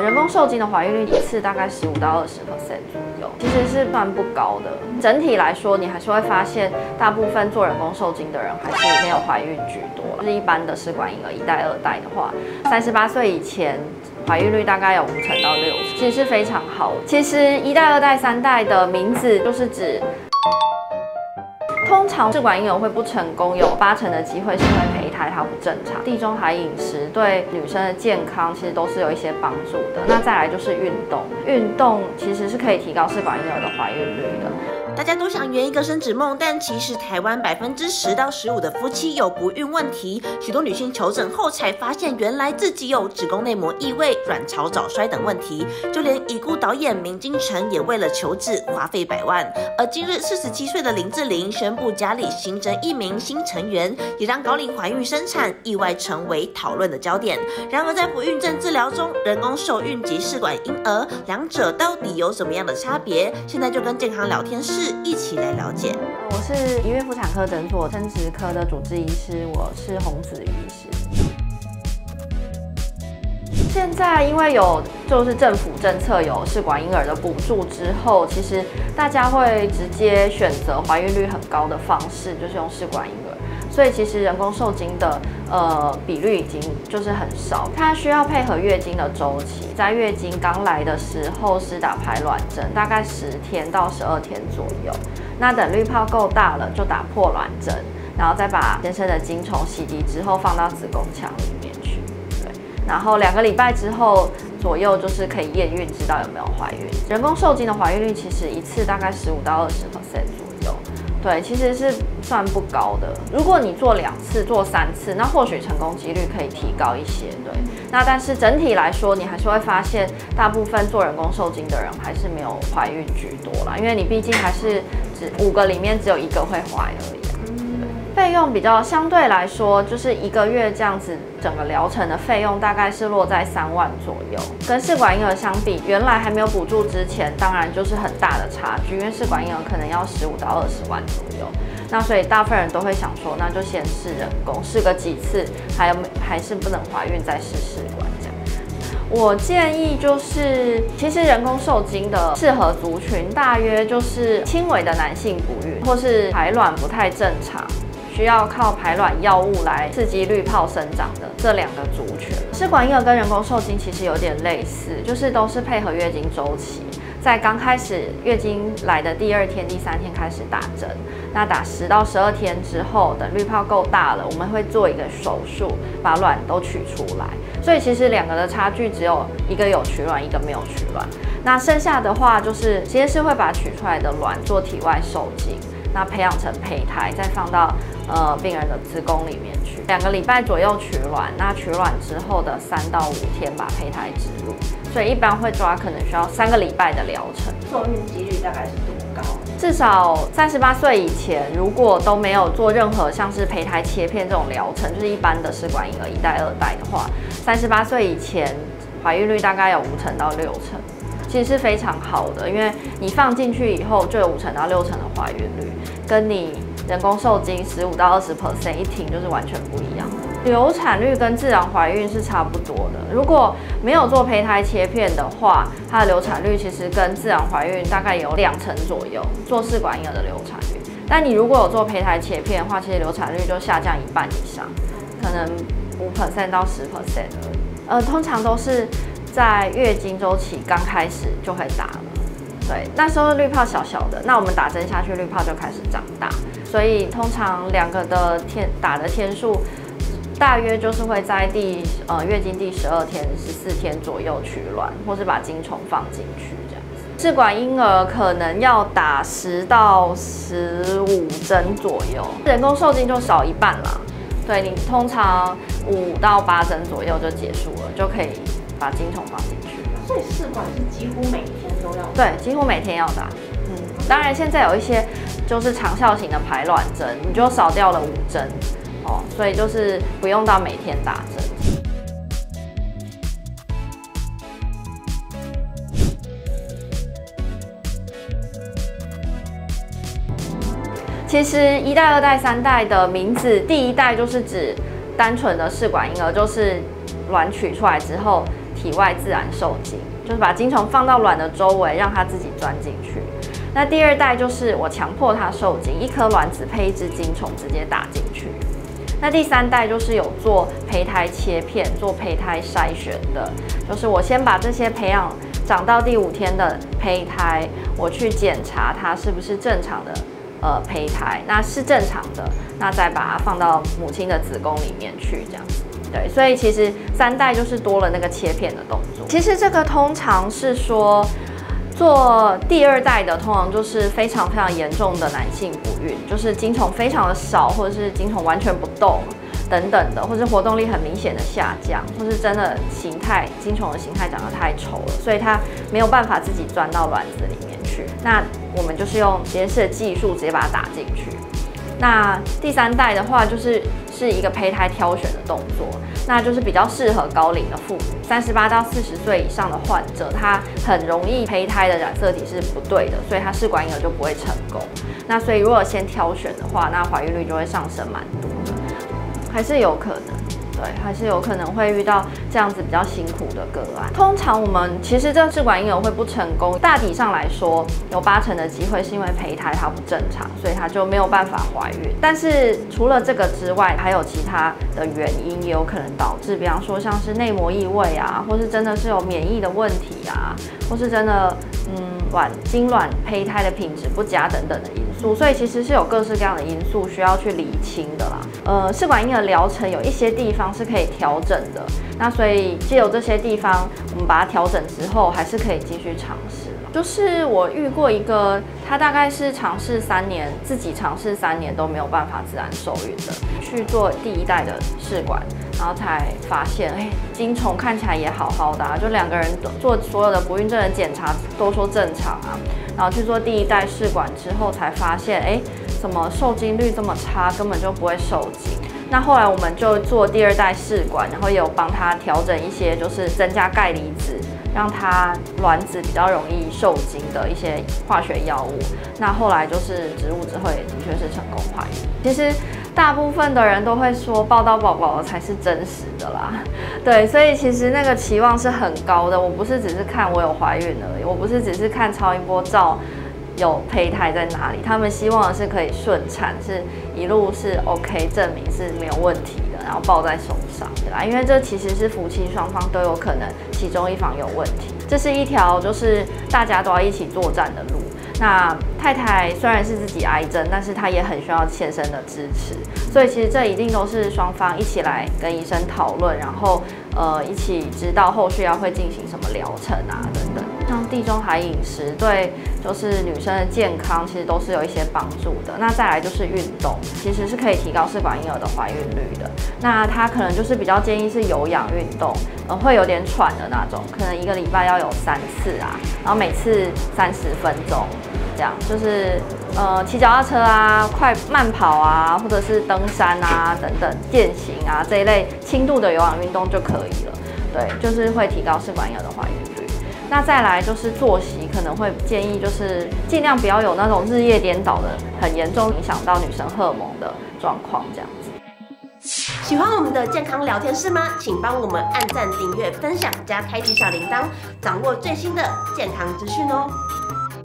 人工受精的怀孕率一次大概15到20%左右，其实是算不高的。整体来说，你还是会发现，大部分做人工受精的人还是没有怀孕居多。就是一般的试管婴儿1代、2代的话，38岁以前怀孕率大概有50%到60%，其实是非常好。其实1代、2代、3代的名字就是指。通常试管婴儿会不成功，有80%的机会是因为胚胎它不正常。地中海饮食对女生的健康其实都是有一些帮助的。那再来就是运动，运动其实是可以提高试管婴儿的怀孕率的。 大家都想圆一个生殖梦，但其实台湾10%到15%的夫妻有不孕问题。许多女性求诊后才发现，原来自己有子宫内膜异位、卵巢早衰等问题。就连已故导演明金城也为了求治花费100万。而今日47岁的林志玲宣布家里新增1名新成员，也让高龄怀孕生产意外成为讨论的焦点。然而在不孕症治疗中，人工受孕及试管婴儿两者到底有什么样的差别？现在就跟健康聊天室一起来了解。 我是医院妇产科诊所生殖科的主治医师，我是洪子瑜医师。现在因为有就是政府政策有试管婴儿的补助之后，其实大家会直接选择怀孕率很高的方式，就是用试管婴儿。所以其实人工受精的比率已经就是很少，它需要配合月经的周期，在月经刚来的时候施打排卵针，大概10天到12天左右。那等滤泡够大了，就打破卵针，然后再把先生的精虫洗涤之后放到子宫腔里面去。对，然后2个礼拜之后左右就是可以验孕，知道有没有怀孕。人工受精的怀孕率其实一次大概15到20%左右。对，其实是算不高的。如果你做2次、做3次，那或许成功几率可以提高一些。对，那但是整体来说，你还是会发现，大部分做人工受精的人还是没有怀孕居多啦，因为你毕竟还是5个里面只有1个会怀而已。费用比较相对来说，就是1个月这样子，整个疗程的费用大概是落在3万左右。跟试管婴儿相比，原来还没有补助之前，当然就是很大的差距，因为试管婴儿可能要15到20万左右。那所以大部分人都会想说，那就先试人工，试个几次，还是不能怀孕，再试试管这样。我建议就是，其实人工受精的适合族群大约就是轻微的男性不孕，或是排卵不太正常，需要靠排卵药物来刺激滤泡生长的这2个族群。试管婴儿跟人工受精其实有点类似，就是都是配合月经周期，在刚开始月经来的第2天、第3天开始打针，那打10到12天之后，等滤泡够大了，我们会做一个手术，把卵都取出来。所以其实2个的差距只有1个有取卵，1个没有取卵。那剩下的话就是实验室会把取出来的卵做体外受精。那培养成胚胎，再放到病人的子宫里面去，2个礼拜左右取卵。那取卵之后的3到5天把胚胎植入，所以一般会抓可能需要3个礼拜的疗程。 受孕几率大概是多高？ 至少38岁以前，如果都没有做任何像是胚胎切片这种疗程，就是一般的试管婴儿1代、2代的话，38岁以前怀孕率大概有50%到60%。其实是非常好的，因为你放进去以后就有50%到60%的怀孕率，跟你人工受精15到20%一停就是完全不一样的。流产率跟自然怀孕是差不多的，如果没有做胚胎切片的话，它的流产率其实跟自然怀孕大概有2成左右，做试管婴儿的流产率。但你如果有做胚胎切片的话，其实流产率就下降1半以上，可能5%到10%而已。通常都是在月经周期刚开始就会打了，对，那时候滤泡小小的，那我们打针下去，滤泡就开始长大，所以通常2个的打的天数，大约就是会在月经第12天、14天左右取卵，或是把精虫放进去这样子。试管婴儿可能要打10到15针左右，人工受精就少1半啦。对，你通常5到8针左右就结束了，就可以把精虫放进去。 所以试管是几乎每天都要打？ 对，几乎每天要打。当然现在有一些就是长效型的排卵针，你就少掉了5针哦，所以就是不用到每天打针。其实1代、2代、3代的名字，第1代就是指单纯的试管婴儿，就是卵取出来之后， 体外自然受精，就是把精虫放到卵的周围，让它自己钻进去。那第二代就是我强迫它受精，一颗卵子配一只精虫直接打进去。那第三代就是有做胚胎切片、做胚胎筛选的，就是我先把这些培养长到第5天的胚胎，我去检查它是不是正常的胚胎，那是正常的，那再把它放到母亲的子宫里面去，这样子。对，所以其实3代就是多了那个切片的动作。其实这个通常是说，做第2代的通常就是非常非常严重的男性不孕，就是精虫非常的少，或者是精虫完全不动等等的，或是活动力很明显的下降，或是真的精虫的形态长得太丑了，所以它没有办法自己钻到卵子里面去。那我们就是用实验室的技术直接把它打进去。那第3代的话，是一个胚胎挑选的动作，那就是比较适合高龄的妇女，38到40岁以上的患者，他很容易胚胎的染色体是不对的，所以他试管婴儿就不会成功。那所以如果先挑选的话，那怀孕率就会上升蛮多的，还是有可能。对，还是有可能会遇到这样子比较辛苦的个案。通常我们其实这试管婴儿会不成功，大体上来说有80%的机会是因为胚胎它不正常，所以它就没有办法怀孕。但是除了这个之外，还有其他的原因也有可能导致，比方说像是内膜异位啊，或是真的是有免疫的问题啊，或是真的精卵胚胎的品质不佳等等的因素，所以其实是有各式各样的因素需要去厘清的啦。试管婴儿疗程有一些地方是可以调整的，那所以藉由这些地方，我们把它调整之后，还是可以继续尝试。就是我遇过一个，他大概是自己尝试3年都没有办法自然受孕的，去做第1代的试管，然后才发现，精虫看起来也好好的啊，就2个人做所有的不孕症的检查都说正常啊，然后去做第1代试管之后才发现，怎么受精率这么差，根本就不会受精。那后来我们就做第2代试管，然后也有帮他调整一些，就是增加钙离子，让它卵子比较容易受精的一些化学药物。那后来就是植入之后，也的确是成功怀孕。其实大部分的人都会说抱到宝宝才是真实的啦，对，所以其实那个期望是很高的。我不是只是看我有怀孕而已，我不是只是看超音波照有胚胎在哪里，他们希望的是可以顺产，是一路是 OK， 证明是没有问题的，然后抱在手上，对吧？因为这其实是夫妻双方都有可能其中一方有问题，这是一条就是大家都要一起作战的路。那太太虽然是自己癌症，但是她也很需要先生的支持，所以其实这一定都是双方一起来跟医生讨论，然后一起知道后续会进行什么疗程啊等等。像地中海饮食对就是女生的健康其实都是有一些帮助的。那再来就是运动，其实是可以提高试管婴儿的怀孕率的。那他可能就是比较建议是有氧运动，会有点喘的那种，可能1个礼拜要有3次啊，然后每次30分钟，这样就是骑脚踏车啊、慢跑啊，或者是登山啊等等、健行啊这一类轻度的有氧运动就可以了。对，就是会提高试管婴儿的怀孕率。那再来就是作息，可能会建议就是尽量不要有那种日夜颠倒的，很严重影响到女生荷尔蒙的状况这样子。 喜欢我们的健康聊天室吗？请帮我们按赞、订阅、分享加开启小铃铛，掌握最新的健康资讯哦。